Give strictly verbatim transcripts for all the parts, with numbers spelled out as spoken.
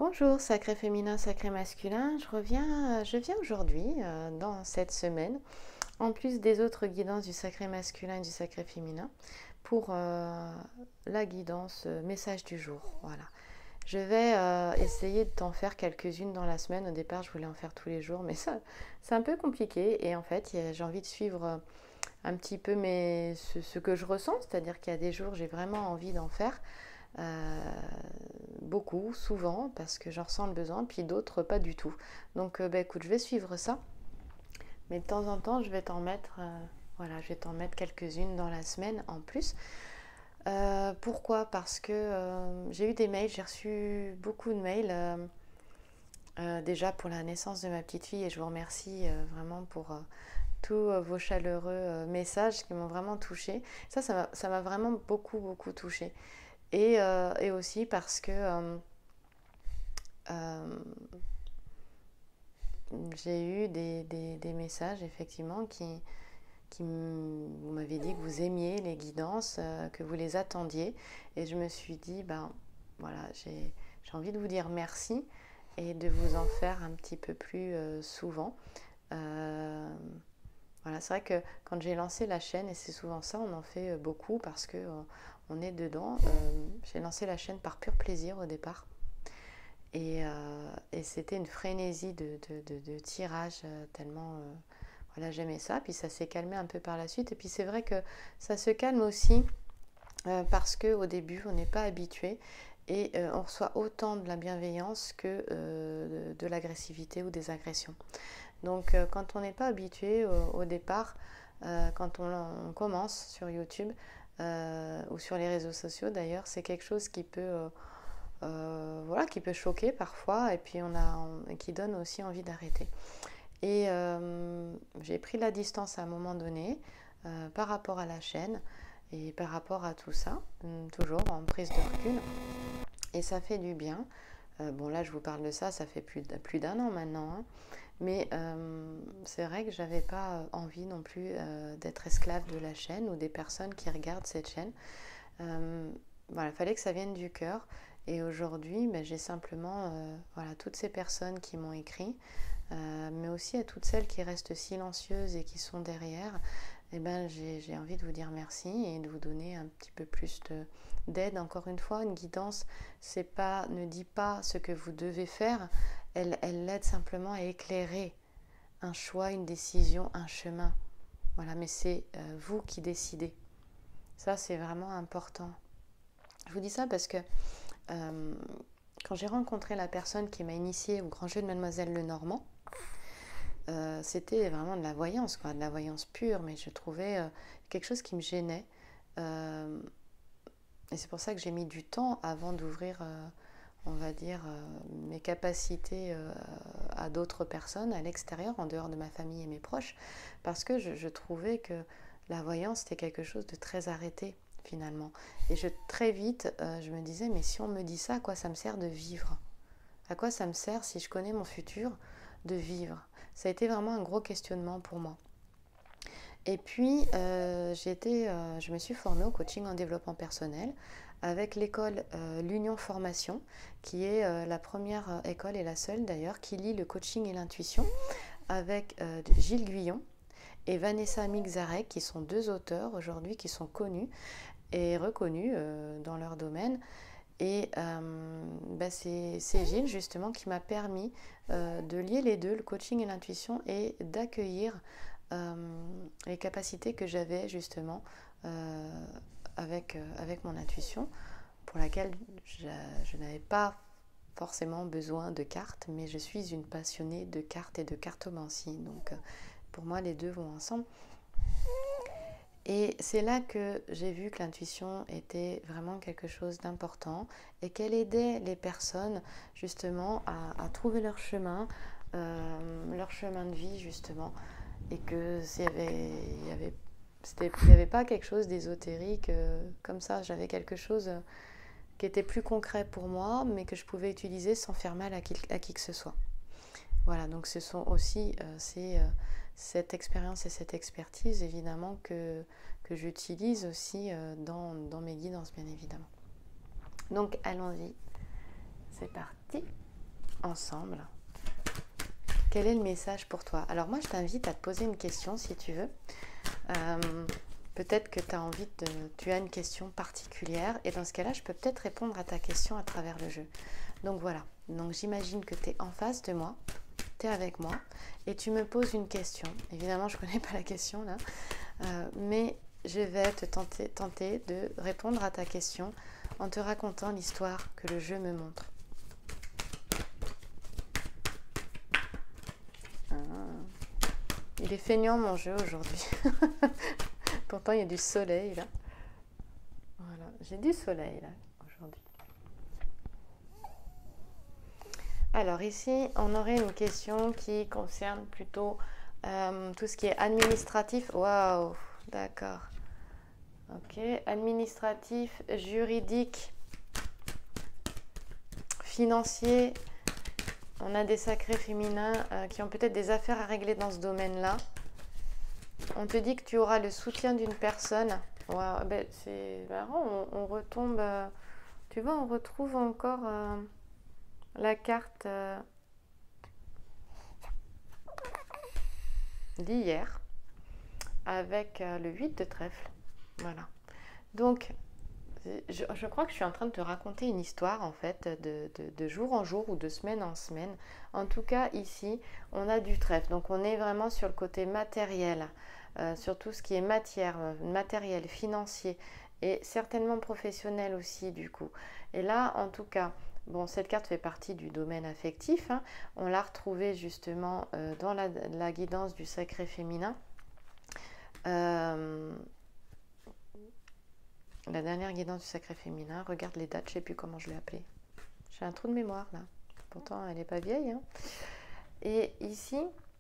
Bonjour, sacré féminin, sacré masculin. Je reviens, je viens aujourd'hui, euh, dans cette semaine, en plus des autres guidances du sacré masculin et du sacré féminin, pour euh, la guidance euh, message du jour. Voilà. Je vais euh, essayer de t'en faire quelques-unes dans la semaine. Au départ, je voulais en faire tous les jours, mais ça, c'est un peu compliqué. Et en fait, j'ai envie de suivre euh, un petit peu mes, ce, ce que je ressens, c'est-à-dire qu'il y a des jours, j'ai vraiment envie d'en faire. Euh, beaucoup, souvent, parce que j'en ressens le besoin, puis d'autres pas du tout. Donc, euh, bah, écoute, je vais suivre ça, mais de temps en temps, je vais t'en mettre, euh, voilà, je vais t'en mettre quelques-unes dans la semaine en plus. Euh, pourquoi? Parce que euh, j'ai eu des mails, j'ai reçu beaucoup de mails. Euh, euh, déjà pour la naissance de ma petite fille, et je vous remercie euh, vraiment pour euh, tous euh, vos chaleureux euh, messages qui m'ont vraiment touchée. Ça, ça m'a, ça m'a vraiment beaucoup, beaucoup touchée. Et, euh, et aussi parce que euh, euh, j'ai eu des, des, des messages effectivement qui, qui vous m'avez dit que vous aimiez les guidances, euh, que vous les attendiez. Et je me suis dit, ben voilà, j'ai, j'ai envie de vous dire merci et de vous en faire un petit peu plus euh, souvent. Euh, voilà, c'est vrai que quand j'ai lancé la chaîne, et c'est souvent ça, on en fait beaucoup parce que euh, on est dedans. Euh, j'ai lancé la chaîne par pur plaisir au départ. Et, euh, et c'était une frénésie de, de, de, de tirage euh, tellement euh, voilà, j'aimais ça. Puis ça s'est calmé un peu par la suite. Et puis c'est vrai que ça se calme aussi euh, parce qu'au début, on n'est pas habitué et euh, on reçoit autant de la bienveillance que euh, de, de l'agressivité ou des agressions. Donc euh, quand on n'est pas habitué au, au départ, euh, quand on, on commence sur YouTube euh, ou sur les réseaux sociaux d'ailleurs, c'est quelque chose qui peut... Euh, euh, voilà, qui peut choquer parfois et puis on a, on, qui donne aussi envie d'arrêter. Et euh, j'ai pris la distance à un moment donné euh, par rapport à la chaîne et par rapport à tout ça, toujours en prise de recul. Et ça fait du bien. Euh, bon là je vous parle de ça, ça fait plus, plus d'un an maintenant. Hein. Mais euh, c'est vrai que j'avais pas envie non plus euh, d'être esclave de la chaîne ou des personnes qui regardent cette chaîne. Euh, voilà, il fallait que ça vienne du cœur. Et aujourd'hui, ben, j'ai simplement euh, voilà, toutes ces personnes qui m'ont écrit, euh, mais aussi à toutes celles qui restent silencieuses et qui sont derrière. Eh ben, j'ai, j'ai envie de vous dire merci et de vous donner un petit peu plus de, d'aide. Encore une fois, une guidance, c'est pas, ne dit pas ce que vous devez faire, elle, elle aide simplement à éclairer un choix, une décision, un chemin. Voilà, mais c'est euh, vous qui décidez. Ça, c'est vraiment important. Je vous dis ça parce que euh, quand j'ai rencontré la personne qui m'a initiée au grand jeu de Mademoiselle Lenormand, euh, c'était vraiment de la voyance, quoi, de la voyance pure, mais je trouvais euh, quelque chose qui me gênait. Euh, et c'est pour ça que j'ai mis du temps avant d'ouvrir, euh, on va dire, euh, mes capacités euh, à d'autres personnes à l'extérieur, en dehors de ma famille et mes proches, parce que je, je trouvais que la voyance, c'était quelque chose de très arrêté, finalement. Et je, très vite, euh, je me disais, mais si on me dit ça, à quoi ça me sert de vivre? À quoi ça me sert, si je connais mon futur, de vivre? Ça a été vraiment un gros questionnement pour moi. Et puis, euh, j'ai été, euh, je me suis formée au coaching en développement personnel avec l'école euh, l'Union Formation, qui est euh, la première euh, école et la seule d'ailleurs qui lie le coaching et l'intuition, avec euh, Gilles Guyon et Vanessa Mixarek, qui sont deux auteurs aujourd'hui qui sont connus et reconnus euh, dans leur domaine. Et euh, bah c'est, c'est Gilles justement qui m'a permis euh, de lier les deux, le coaching et l'intuition, et d'accueillir euh, les capacités que j'avais justement euh, avec, euh, avec mon intuition, pour laquelle je, je n'avais pas forcément besoin de cartes, mais je suis une passionnée de cartes et de cartomancie. Donc euh, pour moi les deux vont ensemble. Et c'est là que j'ai vu que l'intuition était vraiment quelque chose d'important et qu'elle aidait les personnes justement à, à trouver leur chemin, euh, leur chemin de vie justement. Et que s'il y avait, il y avait, c'était, il n'y avait pas quelque chose d'ésotérique euh, comme ça, j'avais quelque chose euh, qui était plus concret pour moi, mais que je pouvais utiliser sans faire mal à qui, à qui que ce soit. Voilà, donc ce sont aussi euh, c'est, euh, cette expérience et cette expertise évidemment que, que j'utilise aussi euh, dans, dans mes guidances bien évidemment. Donc allons-y, c'est parti. ensemble. Quel est le message pour toi? Alors moi, je t'invite à te poser une question si tu veux. Euh, peut-être que tu as envie de... Tu as une question particulière et dans ce cas-là, je peux peut-être répondre à ta question à travers le jeu. Donc voilà. Donc j'imagine que tu es en face de moi, tu es avec moi et tu me poses une question. Évidemment, je ne connais pas la question là, euh, mais je vais te tenter, tenter de répondre à ta question en te racontant l'histoire que le jeu me montre. Il est feignant mon jeu aujourd'hui. Pourtant il y a du soleil là. Voilà, j'ai du soleil là aujourd'hui. Alors ici on aurait une question qui concerne plutôt euh, tout ce qui est administratif. Waouh, d'accord. Ok, administratif, juridique, financier. On a des sacrés féminins euh, qui ont peut-être des affaires à régler dans ce domaine-là. On te dit que tu auras le soutien d'une personne. Wow, ben c'est marrant, on, on retombe... Euh, tu vois, on retrouve encore euh, la carte euh, d'hier avec euh, le huit de trèfle. Voilà. Donc... Je, je crois que je suis en train de te raconter une histoire en fait de, de, de jour en jour ou de semaine en semaine. En tout cas ici on a du trèfle, donc on est vraiment sur le côté matériel, euh, sur tout ce qui est matière, matériel, financier et certainement professionnel aussi du coup. Et là en tout cas, bon cette carte fait partie du domaine affectif, hein. On l'a retrouvée justement euh, dans la, la guidance du sacré féminin. Euh, La dernière guidance du sacré féminin, regarde les dates, je ne sais plus comment je l'ai appelée. J'ai un trou de mémoire là. Pourtant, elle n'est pas vieille. Hein. Et ici,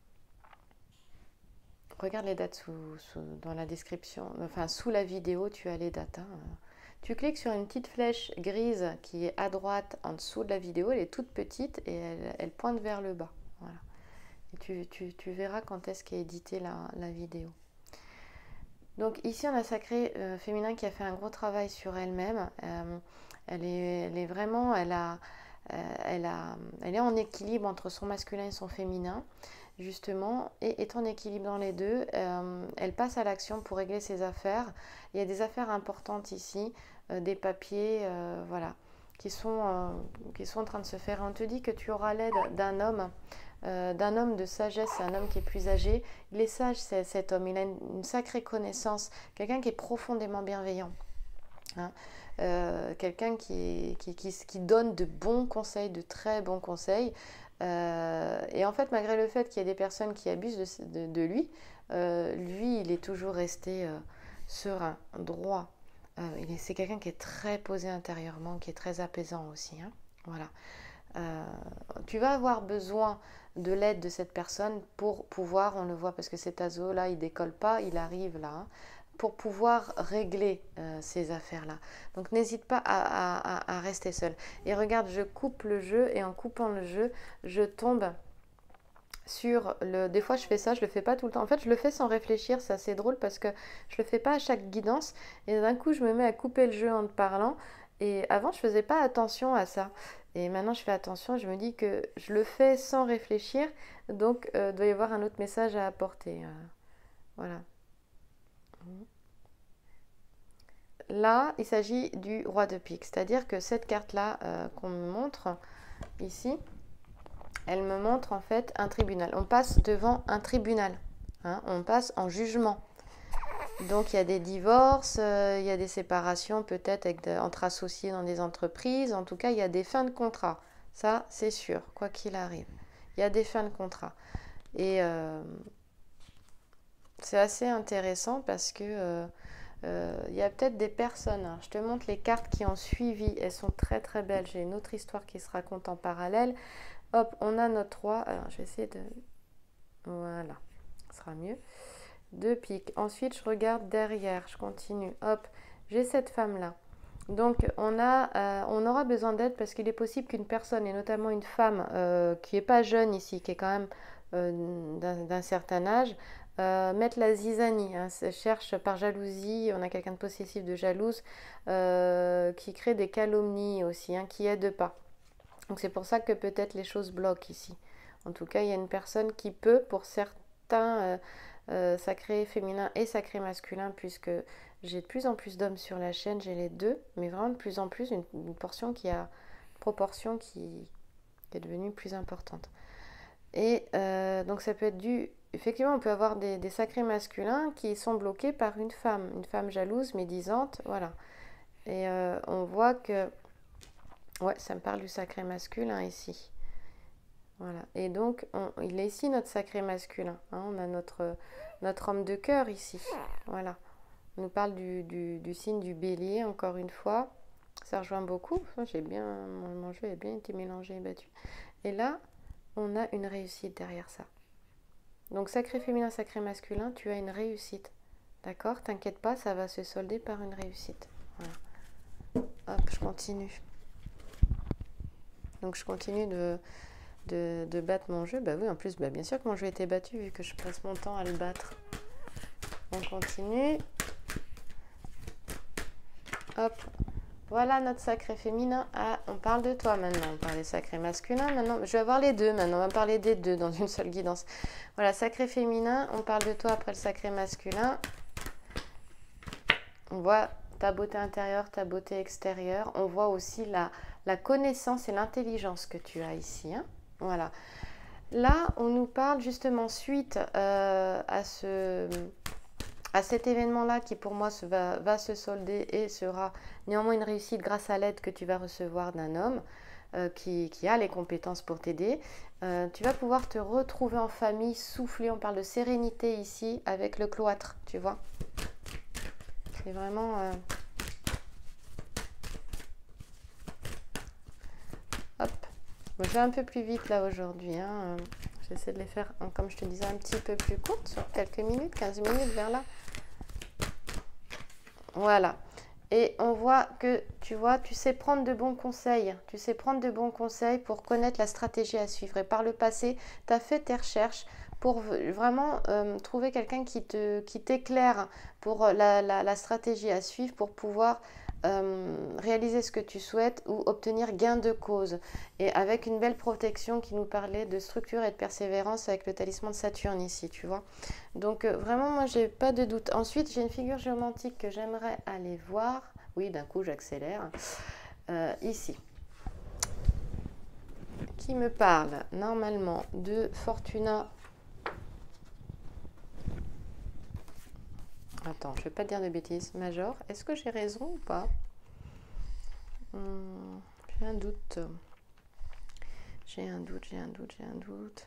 regarde les dates sous, sous, dans la description. Enfin, sous la vidéo, tu as les dates. Hein. Tu cliques sur une petite flèche grise qui est à droite en dessous de la vidéo. Elle est toute petite et elle, elle pointe vers le bas. Voilà. Et tu, tu, tu verras quand est-ce qu'est éditée la, la vidéo. Donc ici on a sacré euh, féminin qui a fait un gros travail sur elle-même. Euh, elle, est, elle est vraiment, elle, a, euh, elle, a, elle est en équilibre entre son masculin et son féminin, justement, et est en équilibre dans les deux. Euh, elle passe à l'action pour régler ses affaires. Il y a des affaires importantes ici, euh, des papiers, euh, voilà, qui sont, euh, qui sont en train de se faire. Et on te dit que tu auras l'aide d'un homme. Euh, d'un homme de sagesse, un homme qui est plus âgé. Il est sage, c'est, cet homme, il a une, une sacrée connaissance, quelqu'un qui est profondément bienveillant, hein. euh, quelqu'un qui, qui, qui, qui donne de bons conseils, de très bons conseils. Euh, et en fait, malgré le fait qu'il y ait des personnes qui abusent de, de, de lui, euh, lui, il est toujours resté euh, serein, droit. Euh, il est, c'est quelqu'un qui est très posé intérieurement, qui est très apaisant aussi, hein. Voilà. Euh, tu vas avoir besoin de l'aide de cette personne pour pouvoir, on le voit parce que cet oiseau là il décolle pas, il arrive là, hein, pour pouvoir régler euh, ces affaires là. Donc n'hésite pas à, à, à rester seul. Et regarde, je coupe le jeu et en coupant le jeu, je tombe sur le... Des fois je fais ça, je le fais pas tout le temps. En fait je le fais sans réfléchir, c'est assez drôle parce que je le fais pas à chaque guidance et d'un coup je me mets à couper le jeu en te parlant. Et avant je faisais pas attention à ça. Et maintenant, je fais attention, je me dis que je le fais sans réfléchir, donc il euh, doit y avoir un autre message à apporter. Euh, voilà. Là, il s'agit du roi de pique, c'est-à-dire que cette carte-là euh, qu'on me montre ici, elle me montre en fait un tribunal. On passe devant un tribunal, hein, on passe en jugement. Donc il y a des divorces, euh, il y a des séparations peut-être entre associés dans des entreprises. En tout cas, il y a des fins de contrat. Ça, c'est sûr, quoi qu'il arrive. Il y a des fins de contrat. Et euh, c'est assez intéressant parce que euh, euh, il y a peut-être des personnes. Hein, je te montre les cartes qui ont suivi. Elles sont très très belles. J'ai une autre histoire qui se raconte en parallèle. Hop, on a notre roi. Alors, je vais essayer de... Voilà, ce sera mieux. Deux piques. Ensuite, je regarde derrière. Je continue. Hop, j'ai cette femme-là. Donc, on, a, euh, on aura besoin d'aide parce qu'il est possible qu'une personne, et notamment une femme euh, qui n'est pas jeune ici, qui est quand même euh, d'un, d'un certain âge, euh, mette la zizanie. Hein, cherche par jalousie. On a quelqu'un de possessif, de jalouse, euh, qui crée des calomnies aussi, hein, qui aide pas. Donc c'est pour ça que peut-être les choses bloquent ici. En tout cas, il y a une personne qui peut, pour certains euh, euh, sacrés féminins et sacrés masculins, puisque j'ai de plus en plus d'hommes sur la chaîne, j'ai les deux, mais vraiment de plus en plus, une, une portion qui a, une proportion qui, qui est devenue plus importante. Et euh, donc ça peut être dû, effectivement, on peut avoir des, des sacrés masculins qui sont bloqués par une femme, une femme jalouse, médisante, voilà. Et euh, on voit que, ouais, ça me parle du sacré masculin ici. Voilà. Et donc, on, il est ici notre sacré masculin. Hein, on a notre, notre homme de cœur ici. Voilà. On nous parle du, du, du signe du bélier, encore une fois. Ça rejoint beaucoup. J'ai bien, mon, mon jeu a bien été mélangé et battu. Et là, on a une réussite derrière ça. Donc, sacré féminin, sacré masculin, tu as une réussite. D'accord? T'inquiète pas, ça va se solder par une réussite. Voilà. Hop, je continue. Donc, je continue de... De, de battre mon jeu. Bah oui, en plus, bah bien sûr que mon jeu a été battu vu que je passe mon temps à le battre. On continue. Hop. Voilà notre sacré féminin. Ah, on parle de toi maintenant. On parle des sacrés masculins maintenant. Je vais avoir les deux maintenant. On va parler des deux dans une seule guidance. Voilà, sacré féminin. On parle de toi après le sacré masculin. On voit ta beauté intérieure, ta beauté extérieure. On voit aussi la, la connaissance et l'intelligence que tu as ici. Hein. Voilà. Là, on nous parle justement suite euh, à, ce, à cet événement-là qui pour moi se va, va se solder et sera néanmoins une réussite grâce à l'aide que tu vas recevoir d'un homme euh, qui, qui a les compétences pour t'aider. Euh, tu vas pouvoir te retrouver en famille, souffler. On parle de sérénité ici avec le cloître, tu vois. C'est vraiment... Euh, hop. Je vais un peu plus vite là aujourd'hui. Hein. J'essaie de les faire, comme je te disais, un petit peu plus courtes, sur quelques minutes, quinze minutes vers là. Voilà. Et on voit que, tu vois, tu sais prendre de bons conseils. Tu sais prendre de bons conseils pour connaître la stratégie à suivre. Et par le passé, tu as fait tes recherches pour vraiment euh, trouver quelqu'un qui te, qui t'éclaire pour la, la, la stratégie à suivre pour pouvoir... Euh, réaliser ce que tu souhaites ou obtenir gain de cause et avec une belle protection qui nous parlait de structure et de persévérance avec le talisman de Saturne ici, tu vois. Donc euh, vraiment moi j'ai pas de doute. Ensuite j'ai une figure géomantique que j'aimerais aller voir. Oui, d'un coup j'accélère. Euh, ici. Qui me parle normalement de Fortuna. Attends, je ne vais pas dire de bêtises. Major, est-ce que j'ai raison ou pas? hum, J'ai un doute. J'ai un doute, j'ai un doute, j'ai un doute.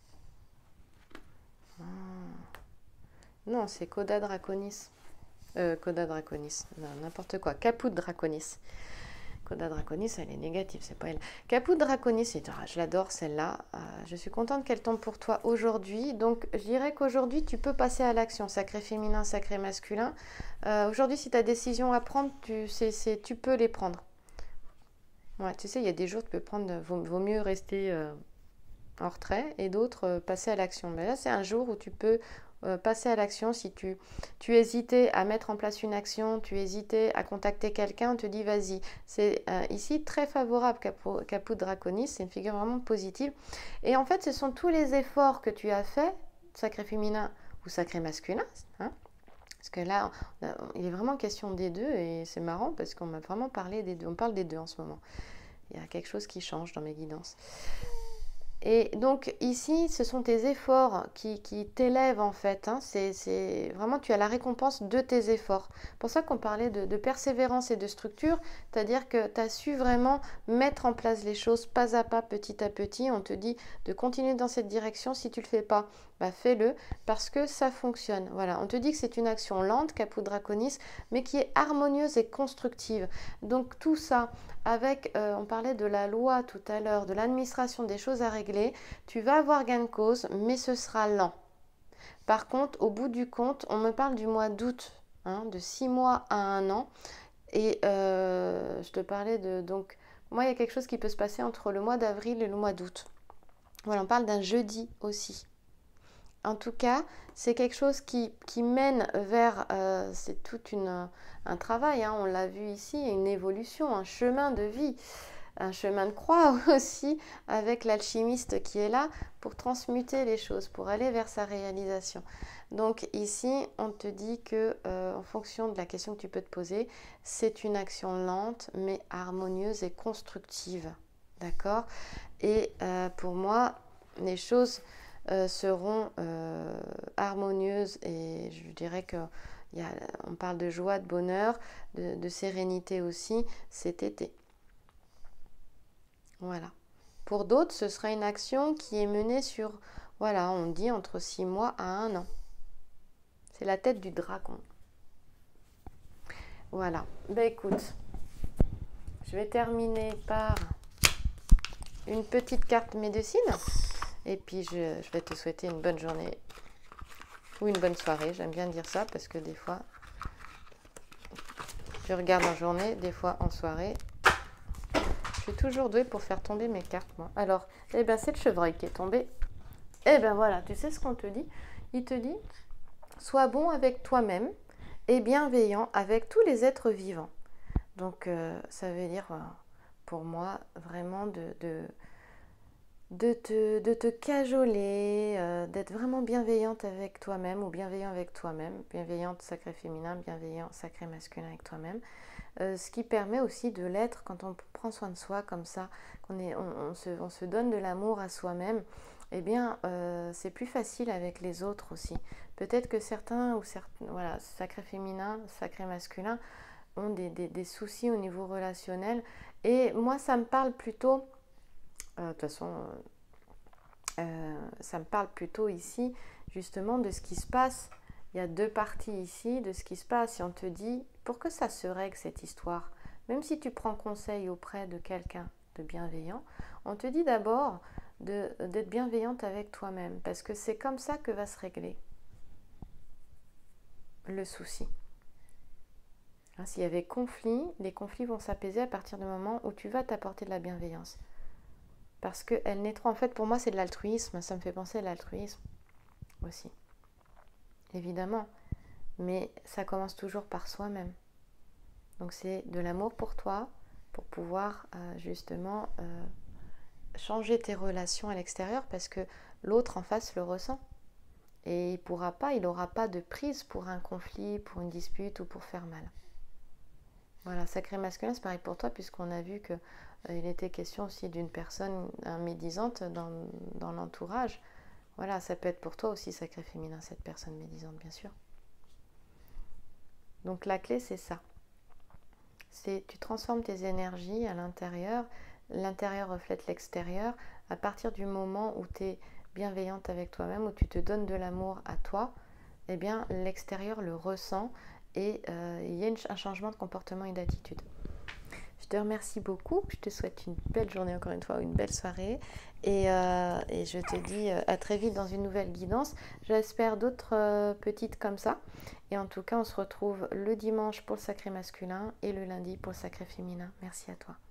Ah. Non, c'est Coda Draconis. Euh, Coda Draconis. Non, n'importe quoi. Caput Draconis. Coda Draconis, elle est négative, c'est pas elle. Caput Draconis, je l'adore celle-là. Euh, je suis contente qu'elle tombe pour toi aujourd'hui. Donc, je dirais qu'aujourd'hui, tu peux passer à l'action. Sacré féminin, sacré masculin. Euh, aujourd'hui, si tu as décision à prendre, tu, c'est, c'est, tu peux les prendre. Ouais, tu sais, il y a des jours, tu peux prendre, vaut, vaut mieux rester euh, en retrait et d'autres, euh, passer à l'action. Mais là, c'est un jour où tu peux euh, passer à l'action. Si tu, tu hésitais à mettre en place une action, tu hésitais à contacter quelqu'un, on te dit vas-y. C'est euh, ici très favorable, Caput, Caput Draconis, c'est une figure vraiment positive. Et en fait, ce sont tous les efforts que tu as faits, sacré féminin ou sacré masculin, hein, parce que là, il est vraiment question des deux et c'est marrant parce qu'on m'a vraiment parlé des deux. On parle des deux en ce moment. Il y a quelque chose qui change dans mes guidances. Et donc ici, ce sont tes efforts qui, qui t'élèvent en fait. Hein. C'est, c'est vraiment, tu as la récompense de tes efforts. C'est pour ça qu'on parlait de, de persévérance et de structure, c'est-à-dire que tu as su vraiment mettre en place les choses pas à pas, petit à petit. On te dit de continuer dans cette direction. Si tu ne le fais pas, bah fais-le parce que ça fonctionne. Voilà, on te dit que c'est une action lente, Caput Draconis, mais qui est harmonieuse et constructive. Donc tout ça, avec, euh, on parlait de la loi tout à l'heure, de l'administration des choses à régler, tu vas avoir gain de cause, mais ce sera lent. Par contre, au bout du compte, on me parle du mois d'août, hein, de six mois à un an, et euh, je te parlais de, donc, moi il y a quelque chose qui peut se passer entre le mois d'avril et le mois d'août. Voilà, on parle d'un jeudi aussi. En tout cas, c'est quelque chose qui, qui mène vers, euh, c'est tout une, un travail, hein, on l'a vu ici, une évolution, un chemin de vie. un chemin de croix aussi avec l'alchimiste qui est là pour transmuter les choses, pour aller vers sa réalisation. Donc ici, on te dit que euh, en fonction de la question que tu peux te poser, c'est une action lente mais harmonieuse et constructive. D'accord? Et euh, pour moi, les choses euh, seront euh, harmonieuses et je dirais que il y a, on parle de joie, de bonheur, de, de sérénité aussi cet été. Voilà. Pour d'autres, ce sera une action qui est menée sur, voilà, on dit entre six mois à un an. C'est la tête du dragon. Voilà. Ben écoute, je vais terminer par une petite carte médecine. Et puis je, je vais te souhaiter une bonne journée ou une bonne soirée. J'aime bien dire ça parce que des fois, je regarde en journée, des fois en soirée. Je suis toujours douée pour faire tomber mes cartes, moi. Alors, eh ben, c'est le chevreuil qui est tombé. Eh ben voilà, tu sais ce qu'on te dit? Il te dit, sois bon avec toi-même et bienveillant avec tous les êtres vivants. Donc, euh, ça veut dire, euh, pour moi, vraiment de... de De te, de te cajoler, euh, d'être vraiment bienveillante avec toi-même ou bienveillant avec toi-même, bienveillante sacré féminin, bienveillant sacré masculin avec toi-même, euh, ce qui permet aussi de l'être quand on prend soin de soi comme ça, qu'on est, on, on, se, on se donne de l'amour à soi-même, eh bien euh, c'est plus facile avec les autres aussi. Peut-être que certains, ou certains, voilà, sacré féminin, sacré masculin, ont des, des, des soucis au niveau relationnel, et moi ça me parle plutôt... De euh, toute façon, euh, ça me parle plutôt ici justement de ce qui se passe. Il y a deux parties ici de ce qui se passe et on te dit pour que ça se règle cette histoire, même si tu prends conseil auprès de quelqu'un de bienveillant, on te dit d'abord de, d'être bienveillante avec toi-même parce que c'est comme ça que va se régler le souci. Hein, s'il y avait conflit, les conflits vont s'apaiser à partir du moment où tu vas t'apporter de la bienveillance. Parce qu'elle naîtra, en fait, pour moi, c'est de l'altruisme. Ça me fait penser à l'altruisme aussi. Évidemment. Mais ça commence toujours par soi-même. Donc, c'est de l'amour pour toi, pour pouvoir euh, justement euh, changer tes relations à l'extérieur parce que l'autre en face le ressent. Et il pourra pas, il n'aura pas de prise pour un conflit, pour une dispute ou pour faire mal. Voilà, sacré masculin, c'est pareil pour toi, puisqu'on a vu qu'il euh, était question aussi d'une personne médisante dans, dans l'entourage. Voilà, ça peut être pour toi aussi sacré féminin, cette personne médisante, bien sûr. Donc la clé, c'est ça. C'est tu transformes tes énergies à l'intérieur, l'intérieur reflète l'extérieur. À partir du moment où tu es bienveillante avec toi-même, où tu te donnes de l'amour à toi, eh bien l'extérieur le ressent. Et euh, il y a une, un changement de comportement et d'attitude. Je te remercie beaucoup. Je te souhaite une belle journée encore une fois, une belle soirée. Et, euh, et je te dis à très vite dans une nouvelle guidance. J'espère d'autres euh, petites comme ça. Et en tout cas, on se retrouve le dimanche pour le sacré masculin et le lundi pour le sacré féminin. Merci à toi.